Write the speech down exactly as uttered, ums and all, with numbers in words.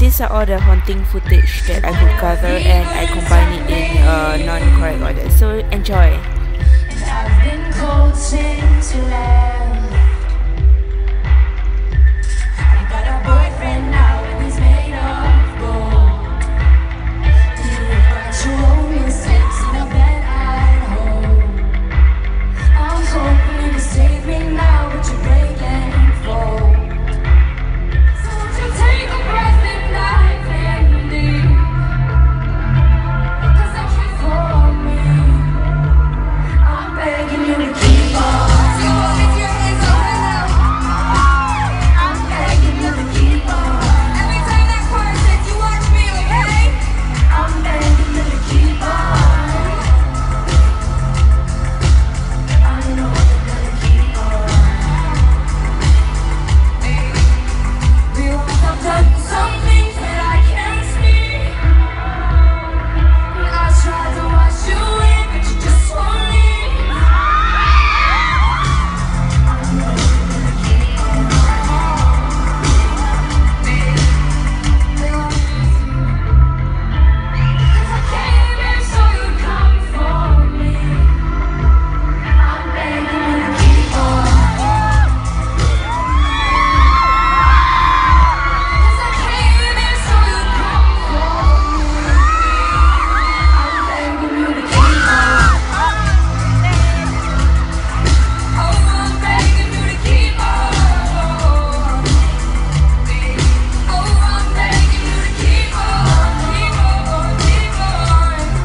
these are all the haunting footage that I could gather, and I combine it in a non-correct order. So enjoy. I've been cold since you left.